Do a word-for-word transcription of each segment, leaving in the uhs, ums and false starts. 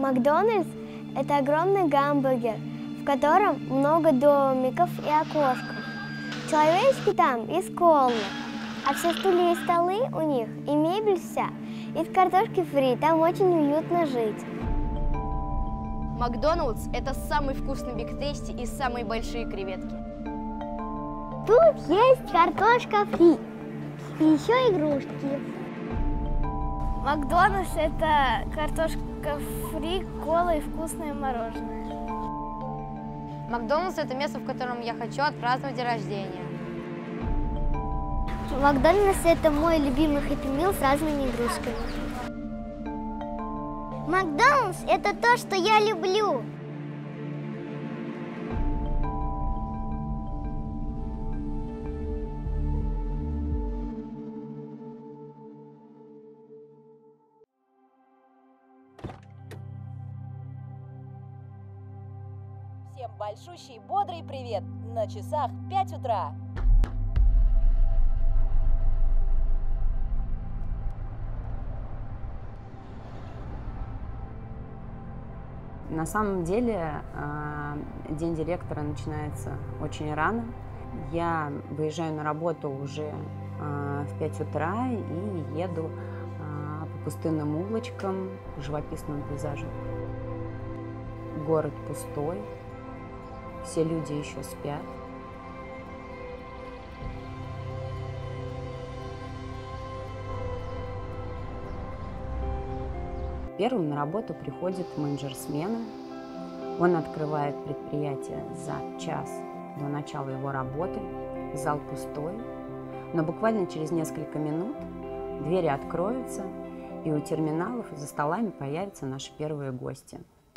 Макдональдс – это огромный гамбургер, в котором много домиков и окошков. Человечки там из колы, а все стулья и столы у них и мебель вся из картошки фри, там очень уютно жить. Макдональдс – это самый вкусный Биг Тейсти и самые большие креветки. Тут есть картошка фри и еще игрушки. Макдональдс – это картошка фри, кола и вкусное мороженое. Макдональдс – это место, в котором я хочу отпраздновать день рождения. Макдональдс – это мой любимый хэппи мил с разными игрушками. Макдональдс – это то, что я люблю. Всем большущий бодрый привет! На часах пять утра. На самом деле день директора начинается очень рано. Я выезжаю на работу уже в пять утра и еду по пустынным улочкам, по живописному пейзажу. Город пустой, все люди еще спят. Первым на работу приходит менеджер смены. Он открывает предприятие за час до начала его работы. Зал пустой, но буквально через несколько минут двери откроются, и у терминалов и за столами появятся наши первые гости.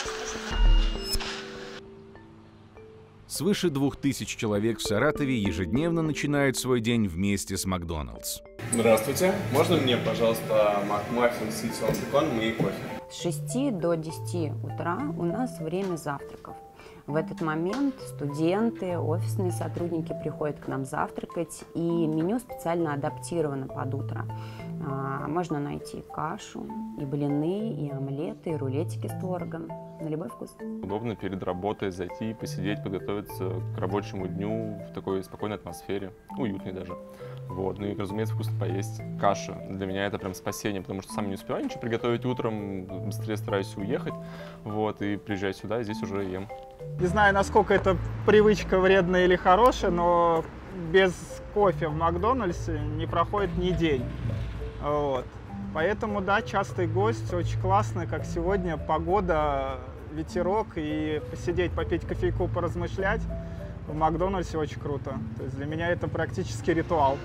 Свыше двух тысяч человек в Саратове ежедневно начинают свой день вместе с Макдональдс. Здравствуйте. Можно мне, пожалуйста, макмаффин с яйцом беконом и кофе? С шести до десяти утра у нас время завтраков. В этот момент студенты, офисные сотрудники приходят к нам завтракать, и меню специально адаптировано под утро. Можно найти кашу, и блины, и омлеты, и рулетики с творогом. На любой вкус. Удобно перед работой зайти, посидеть, подготовиться к рабочему дню в такой спокойной атмосфере, уютной даже. Вот. Ну и, разумеется, вкусно поесть. Каша для меня это прям спасение, потому что сам не успеваю ничего приготовить утром, быстрее стараюсь уехать, вот, и приезжаю сюда, и здесь уже ем. Не знаю, насколько это привычка вредная или хорошая, но без кофе в Макдональдсе не проходит ни день. Вот. Поэтому, да, частый гость, очень классно, как сегодня, погода, ветерок, и посидеть, попить кофейку, поразмышлять в Макдональдсе очень круто. То есть для меня это практически ритуал.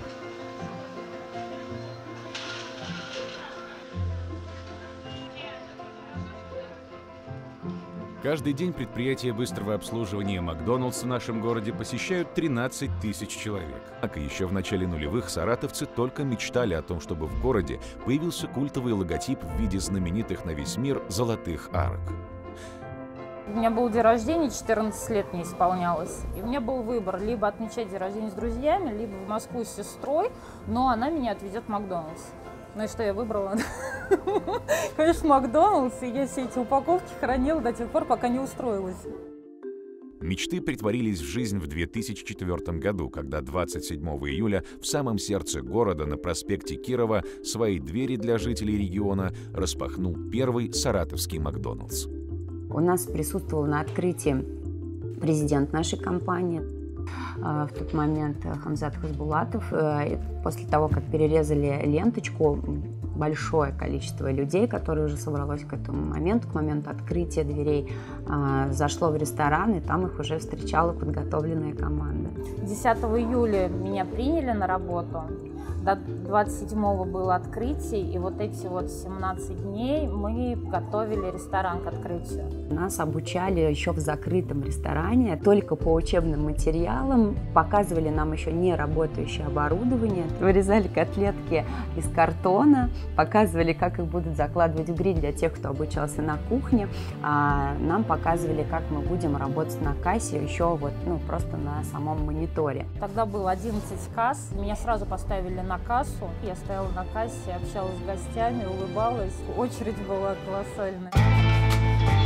Каждый день предприятия быстрого обслуживания Макдональдс в нашем городе посещают тринадцать тысяч человек. А еще в начале нулевых саратовцы только мечтали о том, чтобы в городе появился культовый логотип в виде знаменитых на весь мир золотых арок. У меня был день рождения, четырнадцать лет мне исполнялось. И у меня был выбор: либо отмечать день рождения с друзьями, либо в Москву с сестрой, но она меня отвезет в Макдональдс. Ну и что я выбрала? Конечно, Макдональдс, и я все эти упаковки хранила до тех пор, пока не устроилась. Мечты притворились в жизнь в две тысячи четвёртом году, когда двадцать седьмого июля в самом сердце города на проспекте Кирова свои двери для жителей региона распахнул первый саратовский Макдональдс. У нас присутствовал на открытии президент нашей компании. В тот момент Хамзат Хасбулатов. После того, как перерезали ленточку, большое количество людей, которое уже собралось к этому моменту, к моменту открытия дверей, зашло в ресторан, и там их уже встречала подготовленная команда. десятого июля меня приняли на работу. До двадцать седьмого было открытие, и вот эти вот семнадцать дней мы готовили ресторан к открытию. Нас обучали еще в закрытом ресторане, только по учебным материалам, показывали нам еще не работающее оборудование, вырезали котлетки из картона, показывали, как их будут закладывать в гриль для тех, кто обучался на кухне, а нам показывали, как мы будем работать на кассе, еще вот, ну, просто на самом мониторе. Тогда было одиннадцать касс, меня сразу поставили на кассу. Я стояла на кассе, общалась с гостями, улыбалась. Очередь была колоссальная.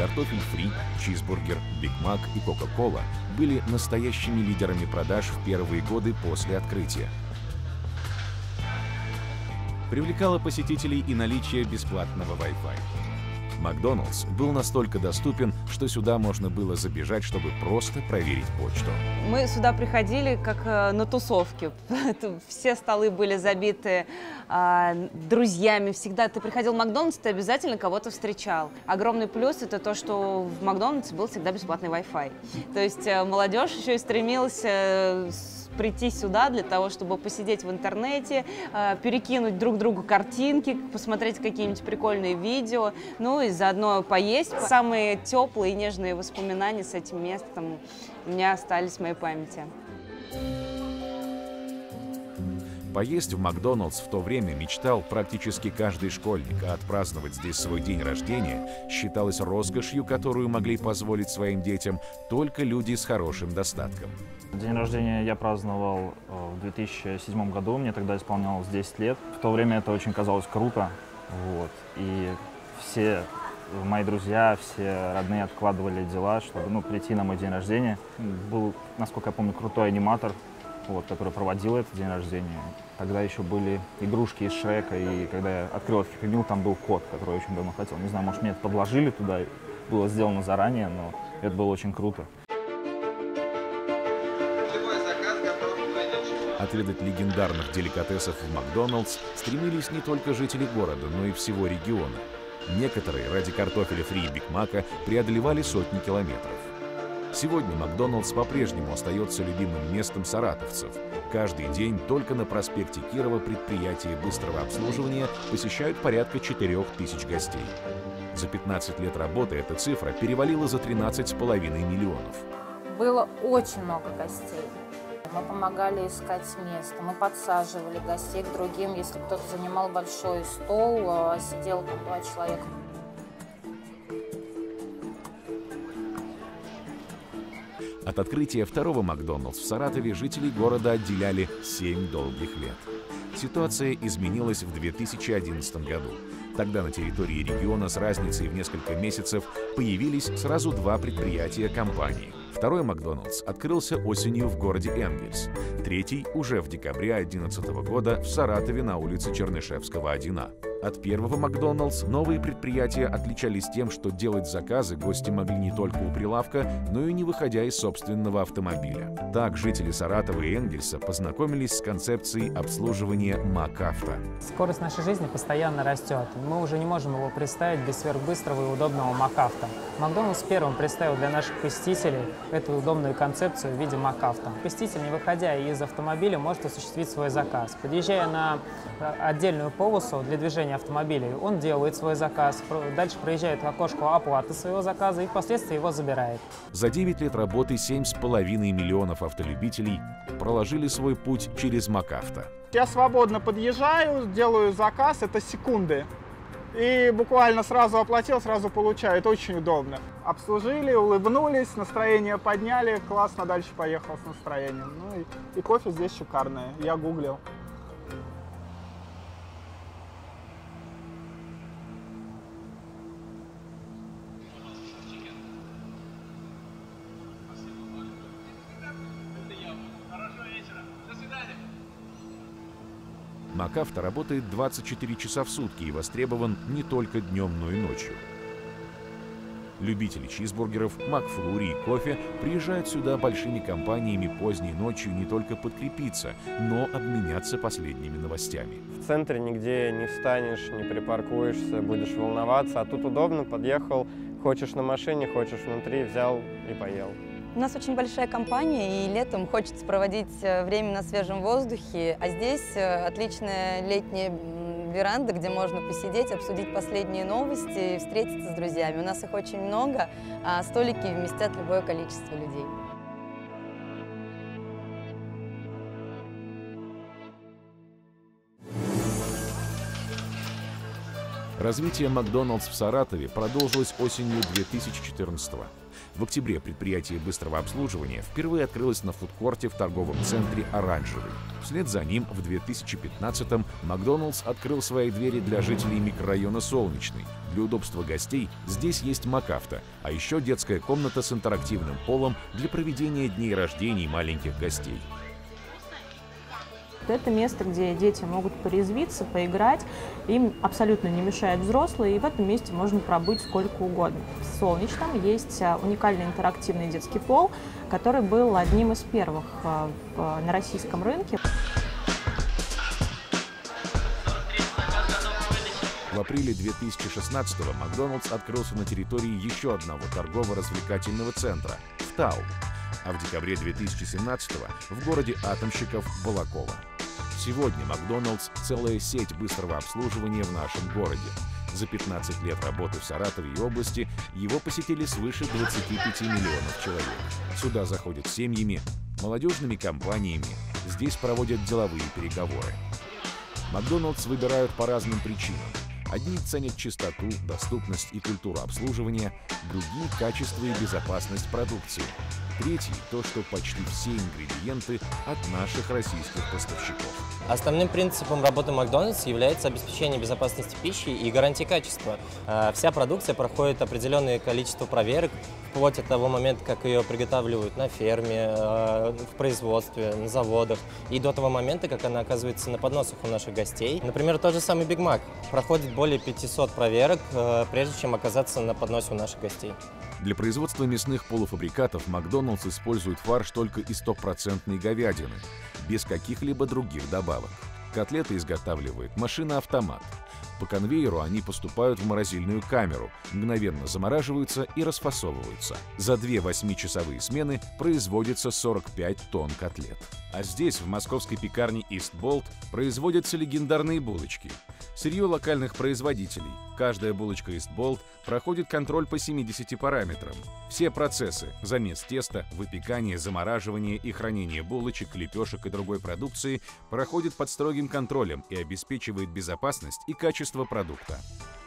картофель фри, чизбургер, Биг Мак и Кока-Кола были настоящими лидерами продаж в первые годы после открытия. Привлекало посетителей и наличие бесплатного Wi-Fi. Макдоналдс был настолько доступен, что сюда можно было забежать, чтобы просто проверить почту. Мы сюда приходили как на тусовке. Все столы были забиты э, друзьями. Всегда ты приходил в Макдоналдс, ты обязательно кого-то встречал. Огромный плюс — это то, что в Макдоналдсе был всегда бесплатный Wi-Fi. То есть э, молодежь еще и стремилась э, прийти сюда для того, чтобы посидеть в интернете, э, перекинуть друг другу картинки, посмотреть какие-нибудь прикольные видео, ну и заодно поесть. Самые теплые и нежные воспоминания с этим местом у меня остались в моей памяти. Поесть в Макдоналдс в то время мечтал практически каждый школьник, а отпраздновать здесь свой день рождения считалось роскошью, которую могли позволить своим детям только люди с хорошим достатком. День рождения я праздновал в две тысячи седьмом году, мне тогда исполнялось десять лет. В то время это очень казалось круто, вот. И все мои друзья, все родные откладывали дела, чтобы ну, прийти на мой день рождения. Был, насколько я помню, крутой аниматор, вот, который проводил этот день рождения. Тогда еще были игрушки из Шрека, и когда я открыл этот винил, там был кот, который я очень давно хотел. Не знаю, может, мне это подложили туда, было сделано заранее, но это было очень круто. Отведать легендарных деликатесов в Макдоналдс стремились не только жители города, но и всего региона. Некоторые ради картофеля фри и Биг Мака преодолевали сотни километров. Сегодня Макдоналдс по-прежнему остается любимым местом саратовцев. Каждый день только на проспекте Кирова предприятия быстрого обслуживания посещают порядка четырёх тысяч гостей. За пятнадцать лет работы эта цифра перевалила за тринадцать с половиной миллионов. Было очень много гостей. Мы помогали искать место, мы подсаживали гостей к другим. Если кто-то занимал большой стол, сидел там два человека. От открытия второго Макдоналдс в Саратове жителей города отделяли семь долгих лет. Ситуация изменилась в две тысячи одиннадцатом году. Тогда на территории региона с разницей в несколько месяцев появились сразу два предприятия компании. Второй Макдоналдс открылся осенью в городе Энгельс. Третий уже в декабре две тысячи одиннадцатого года в Саратове на улице Чернышевского, один А. От первого Макдоналдс новые предприятия отличались тем, что делать заказы гости могли не только у прилавка, но и не выходя из собственного автомобиля. Так жители Саратова и Энгельса познакомились с концепцией обслуживания МакАвто. Скорость нашей жизни постоянно растет. Мы уже не можем его представить без сверхбыстрого и удобного МакАвто. Макдоналдс первым представил для наших посетителей эту удобную концепцию в виде МакАвто. Посетитель, не выходя из автомобиля, может осуществить свой заказ. Подъезжая на отдельную полосу для движения автомобилей, он делает свой заказ, дальше проезжает к окошку оплаты своего заказа и впоследствии его забирает. За девять лет работы семь с половиной миллионов автолюбителей проложили свой путь через МакАвто. Я свободно подъезжаю, делаю заказ, это секунды. И буквально сразу оплатил, сразу получаю. Это очень удобно. Обслужили, улыбнулись, настроение подняли, классно, дальше поехал с настроением. Ну и, и кофе здесь шикарное, я гуглил. МакАвто работает двадцать четыре часа в сутки и востребован не только днем, но и ночью. Любители чизбургеров, макфлури и кофе приезжают сюда большими компаниями поздней ночью не только подкрепиться, но обменяться последними новостями. В центре нигде не встанешь, не припаркуешься, будешь волноваться, а тут удобно, подъехал, хочешь на машине, хочешь внутри, взял и поел. У нас очень большая компания, и летом хочется проводить время на свежем воздухе, а здесь отличная летняя веранда, где можно посидеть, обсудить последние новости и встретиться с друзьями. У нас их очень много, а столики вместят любое количество людей. Развитие Макдоналдс в Саратове продолжилось осенью две тысячи четырнадцатого. В октябре предприятие быстрого обслуживания впервые открылось на фудкорте в торговом центре «Оранжевый». Вслед за ним в две тысячи пятнадцатом Макдоналдс открыл свои двери для жителей микрорайона Солнечный. Для удобства гостей здесь есть МакАвто, а еще детская комната с интерактивным полом для проведения дней рождений маленьких гостей. Это место, где дети могут порезвиться, поиграть, им абсолютно не мешают взрослые, и в этом месте можно пробыть сколько угодно. В Солнечном есть уникальный интерактивный детский пол, который был одним из первых на российском рынке. В апреле две тысячи шестнадцатого Макдоналдс открылся на территории еще одного торгово-развлекательного центра – в Тау, а в декабре две тысячи семнадцатого в городе Атомщиков Балаково. Сегодня Макдоналдс – целая сеть быстрого обслуживания в нашем городе. За пятнадцать лет работы в Саратове и области его посетили свыше двадцати пяти миллионов человек. Сюда заходят семьями, молодежными компаниями, здесь проводят деловые переговоры. Макдоналдс выбирают по разным причинам. Одни ценят чистоту, доступность и культуру обслуживания, другие – качество и безопасность продукции. Третий – то, что почти все ингредиенты от наших российских поставщиков. Основным принципом работы Макдональдс является обеспечение безопасности пищи и гарантии качества. Вся продукция проходит определенное количество проверок, вплоть от того момента, как ее приготавливают на ферме, в производстве, на заводах, и до того момента, как она оказывается на подносах у наших гостей. Например, тот же самый Биг Мак проходит более пятисот проверок, прежде чем оказаться на подносе у наших гостей. Для производства мясных полуфабрикатов Макдоналдс использует фарш только из стопроцентной говядины, без каких-либо других добавок. Котлеты изготавливает машина-автомат. По конвейеру они поступают в морозильную камеру, мгновенно замораживаются и расфасовываются. За две восьмичасовые смены производится сорок пять тонн котлет. А здесь, в московской пекарне Истболт, производятся легендарные булочки. Сырье локальных производителей. Каждая булочка Истболт проходит контроль по семидесяти параметрам. Все процессы – замес теста, выпекание, замораживание и хранение булочек, лепешек и другой продукции – проходят под строгим контролем и обеспечивает безопасность и качество продукта.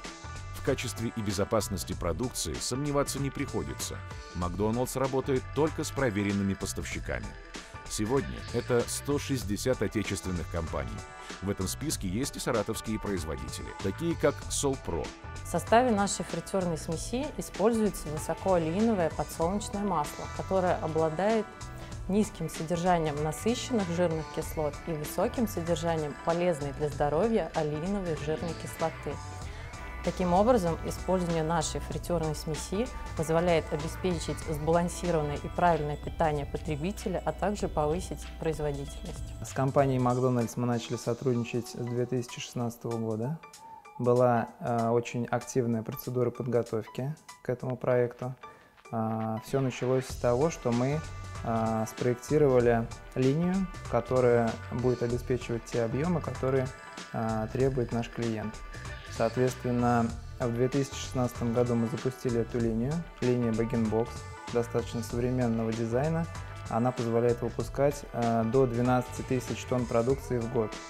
В качестве и безопасности продукции сомневаться не приходится. Макдоналдс работает только с проверенными поставщиками. Сегодня это сто шестьдесят отечественных компаний. В этом списке есть и саратовские производители, такие как Солпро. В составе нашей фритюрной смеси используется высокоолеиновое подсолнечное масло, которое обладает низким содержанием насыщенных жирных кислот и высоким содержанием полезной для здоровья олеиновой жирной кислоты. Таким образом, использование нашей фритюрной смеси позволяет обеспечить сбалансированное и правильное питание потребителя, а также повысить производительность. С компанией Макдональдс мы начали сотрудничать с две тысячи шестнадцатого года. Была э, очень активная процедура подготовки к этому проекту. Э, все началось с того, что мы э, спроектировали линию, которая будет обеспечивать те объемы, которые э, требует наш клиент. Соответственно, в две тысячи шестнадцатом году мы запустили эту линию, линия Bag-in-Box, достаточно современного дизайна. Она позволяет выпускать э, до двенадцати тысяч тонн продукции в год.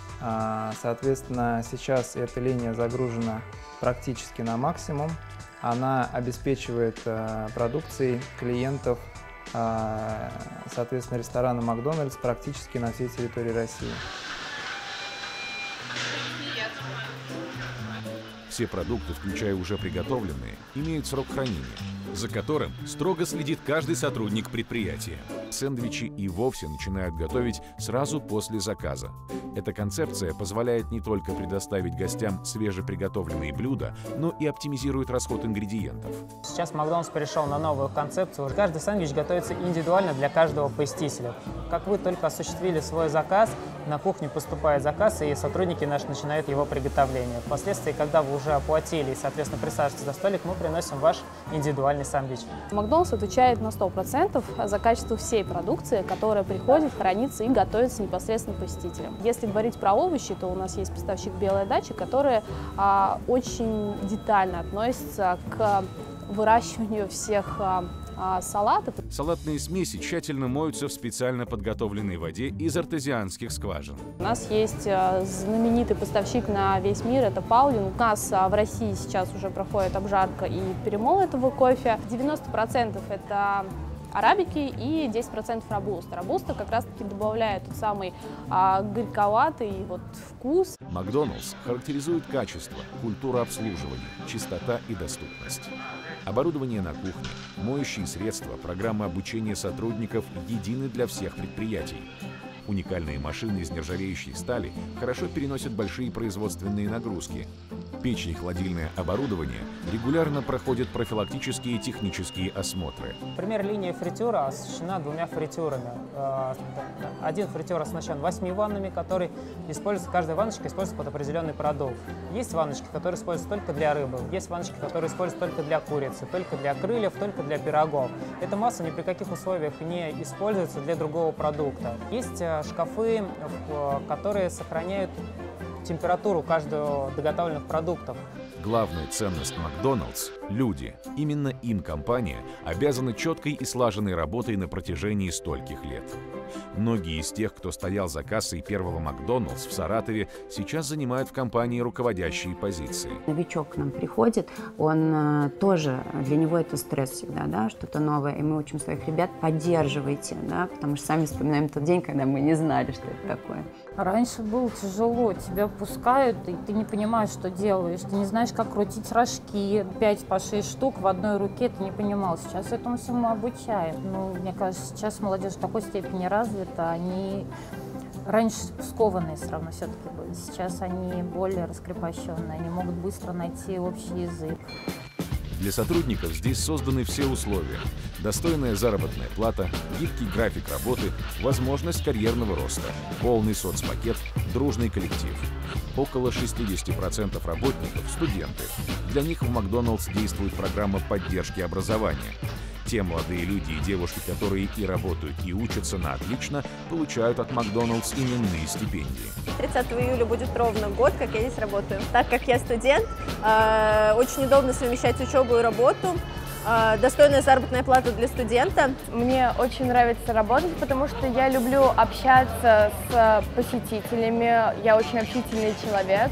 Э, соответственно, сейчас эта линия загружена практически на максимум. Она обеспечивает э, продукцией клиентов, э, соответственно, ресторана Макдональдс практически на всей территории России. Все продукты, включая уже приготовленные, имеют срок хранения, за которым строго следит каждый сотрудник предприятия. Сэндвичи и вовсе начинают готовить сразу после заказа. Эта концепция позволяет не только предоставить гостям свежеприготовленные блюда, но и оптимизирует расход ингредиентов. Сейчас Макдональдс перешел на новую концепцию. Каждый сэндвич готовится индивидуально для каждого посетителя. Как вы только осуществили свой заказ, на кухню поступает заказ, и сотрудники наши начинают его приготовление. Впоследствии, когда вы уже оплатили и, соответственно, присаживаетесь за столик, мы приносим ваш индивидуальный сэндвич. Макдональдс отвечает на сто процентов за качество всей продукции, которая приходит, хранится и готовится непосредственно посетителям. Если говорить про овощи, то у нас есть поставщик «Белая дача», который а, очень детально относится к выращиванию всех а, а, салаты. Салатные смеси тщательно моются в специально подготовленной воде из артезианских скважин. У нас есть а, знаменитый поставщик на весь мир, это Паулин. У нас а, в России сейчас уже проходит обжарка и перемол этого кофе. девяносто процентов это арабики и десять процентов робуста. Робуста как раз-таки добавляет тот самый а, горьковатый вот вкус. Макдоналдс характеризует качество, культура обслуживания, чистота и доступность. Оборудование на кухне, моющие средства, программа обучения сотрудников едины для всех предприятий. Уникальные машины из нержавеющей стали хорошо переносят большие производственные нагрузки. Печи и холодильное оборудование регулярно проходят профилактические и технические осмотры. Например, линия фритюра осуществлена двумя фритюрами. Один фритюр оснащен восьми ваннами, которые используются, каждая ванночка используется под определенный продукт. Есть ванночки, которые используются только для рыбы, есть ванночки, которые используются только для курицы, только для крыльев, только для пирогов. Эта масса ни при каких условиях не используется для другого продукта. Есть шкафы, которые сохраняют температуру каждого доготовленных продуктов. Главная ценность Макдоналдс – люди. Именно им компания обязана четкой и слаженной работой на протяжении стольких лет. Многие из тех, кто стоял за кассой первого Макдоналдс в Саратове, сейчас занимают в компании руководящие позиции. Новичок к нам приходит, он э, тоже, для него это стресс всегда, да, что-то новое. И мы учим своих ребят, поддерживайте, да, потому что сами вспоминаем тот день, когда мы не знали, что это такое. Раньше было тяжело, тебя пускают, и ты не понимаешь, что делаешь, ты не знаешь, как крутить рожки, пять по шесть штук в одной руке, ты не понимал. Сейчас этому всему обучают. Ну, мне кажется, сейчас молодежь в такой степени развита, они раньше скованные все равно все-таки были, сейчас они более раскрепощенные, они могут быстро найти общий язык. Для сотрудников здесь созданы все условия. Достойная заработная плата, гибкий график работы, возможность карьерного роста, полный соцпакет, дружный коллектив. Около шестидесяти процентов работников – студенты. Для них в Макдоналдс действует программа поддержки образования. Те молодые люди и девушки, которые и работают, и учатся на отлично, получают от Макдоналдс именные стипендии. тридцатого июля будет ровно год, как я здесь работаю. Так как я студент, очень удобно совмещать учебу и работу. Достойная заработная плата для студента. Мне очень нравится работать, потому что я люблю общаться с посетителями, я очень общительный человек.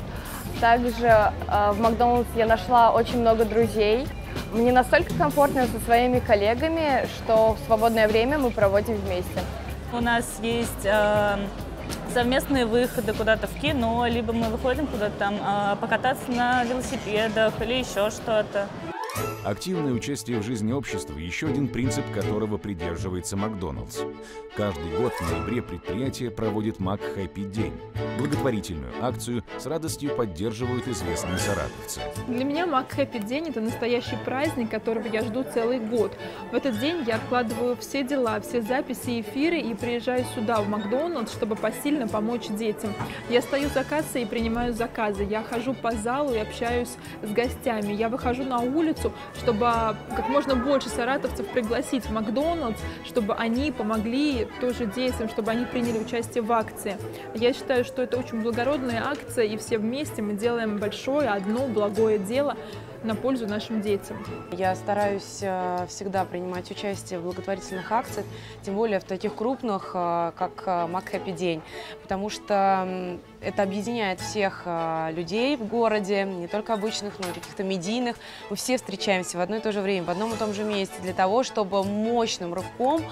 Также в Макдоналдс я нашла очень много друзей. Мне настолько комфортно со своими коллегами, что в свободное время мы проводим вместе. У нас есть э, совместные выходы куда-то в кино, либо мы выходим куда-то там э, покататься на велосипедах или еще что-то. Активное участие в жизни общества – еще один принцип, которого придерживается Макдоналдс. Каждый год в ноябре предприятие проводит Мак Хэппи День. Благотворительную акцию с радостью поддерживают известные саратовцы. Для меня Мак Хэппи День – это настоящий праздник, которого я жду целый год. В этот день я откладываю все дела, все записи, эфиры и приезжаю сюда, в Макдоналдс, чтобы посильно помочь детям. Я стою за кассой и принимаю заказы. Я хожу по залу и общаюсь с гостями. Я выхожу на улицу, чтобы как можно больше саратовцев пригласить в Макдоналдс, чтобы они помогли тоже детям, чтобы они приняли участие в акции. Я считаю, что это очень благородная акция, и все вместе мы делаем большое, одно благое дело на пользу нашим детям. Я стараюсь всегда принимать участие в благотворительных акциях, тем более в таких крупных, как Мак Хэппи День, потому что это объединяет всех людей в городе, не только обычных, но и каких-то медийных. Мы все встречаемся в одно и то же время, в одном и том же месте, для того, чтобы мощным рывком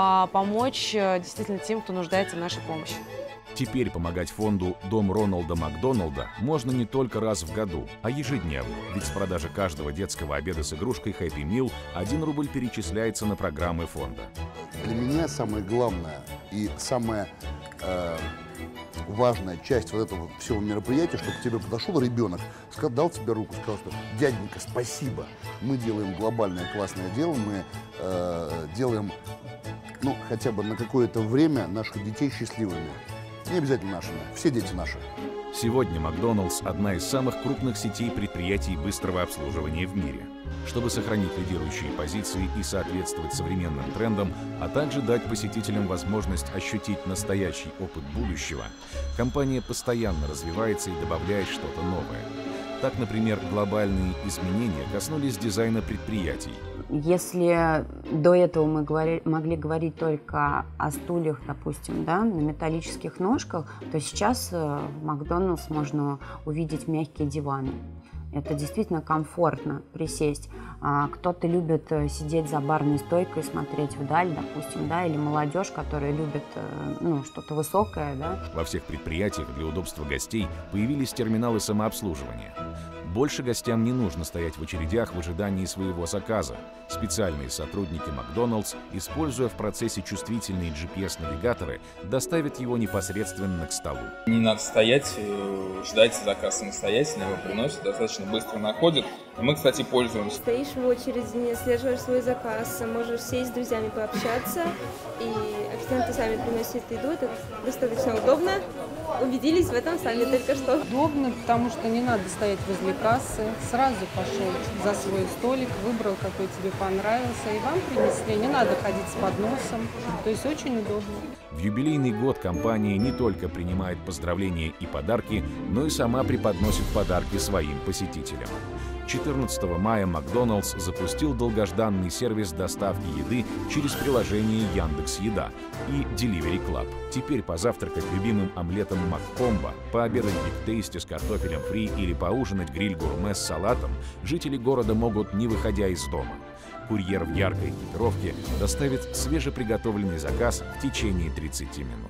помочь действительно тем, кто нуждается в нашей помощи. Теперь помогать фонду «Дом Роналда Макдоналда» можно не только раз в году, а ежедневно. Ведь с продажи каждого детского обеда с игрушкой Happy Meal один рубль перечисляется на программы фонда. Для меня самое главное и самая э, важная часть вот этого всего мероприятия, чтобы к тебе подошел ребенок, сказал, дал тебе руку, сказал, что дяденька, спасибо, мы делаем глобальное классное дело, мы э, делаем, ну, хотя бы на какое-то время наших детей счастливыми. Не обязательно нашими, все дети наши. Сегодня Макдоналдс – одна из самых крупных сетей предприятий быстрого обслуживания в мире. Чтобы сохранить лидирующие позиции и соответствовать современным трендам, а также дать посетителям возможность ощутить настоящий опыт будущего, компания постоянно развивается и добавляет что-то новое. Так, например, глобальные изменения коснулись дизайна предприятий. Если до этого мы говорили, могли говорить только о стульях, допустим, да, на металлических ножках, то сейчас в Макдональдс можно увидеть мягкие диваны. Это действительно комфортно присесть. Кто-то любит сидеть за барной стойкой, смотреть вдаль, допустим, да, или молодежь, которая любит, ну, что-то высокое, да. Во всех предприятиях для удобства гостей появились терминалы самообслуживания. Больше гостям не нужно стоять в очередях в ожидании своего заказа. Специальные сотрудники Макдональдс, используя в процессе чувствительные джи пи эс-навигаторы, доставят его непосредственно к столу. Не надо стоять, ждать заказ самостоятельно, его приносят, достаточно быстро находят. Мы, кстати, пользуемся. Стоишь в очереди, не отслеживаешь свой заказ, можешь сесть с друзьями пообщаться, и официанты сами приносят еду, это достаточно удобно. Убедились в этом сами только что. Удобно, потому что не надо стоять возле кассы, сразу пошел за свой столик, выбрал, какой тебе понравился, и вам принесли, не надо ходить с подносом, то есть очень удобно. В юбилейный год компания не только принимает поздравления и подарки, но и сама преподносит подарки своим посетителям. четырнадцатого мая Макдональдс запустил долгожданный сервис доставки еды через приложение Яндекс.Еда и Delivery Club. Теперь позавтракать любимым омлетом Маккомбо, пообедать Биг Тейсти с картофелем фри или поужинать гриль-гурме с салатом жители города могут, не выходя из дома. Курьер в яркой экипировке доставит свежеприготовленный заказ в течение тридцати минут.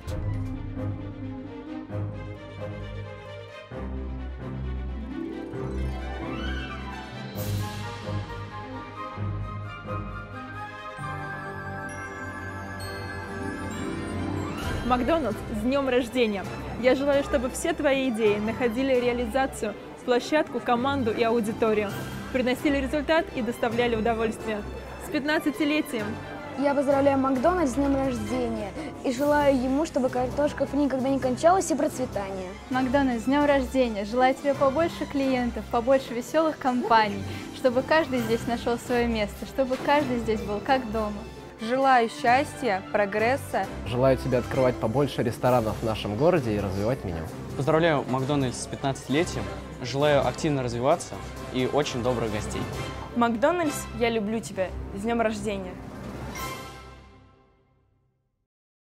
Макдональдс, с днем рождения! Я желаю, чтобы все твои идеи находили реализацию, площадку, команду и аудиторию, приносили результат и доставляли удовольствие. С пятнадцатилетием! Я поздравляю Макдональдс с днем рождения и желаю ему, чтобы картошка фри никогда не кончалась и процветания. Макдональдс, с днем рождения! Желаю тебе побольше клиентов, побольше веселых компаний, чтобы каждый здесь нашел свое место, чтобы каждый здесь был как дома. Желаю счастья, прогресса. Желаю тебе открывать побольше ресторанов в нашем городе и развивать меню. Поздравляю Макдональдс с пятнадцатилетием. Желаю активно развиваться и очень добрых гостей. Макдональдс, я люблю тебя. С днем рождения!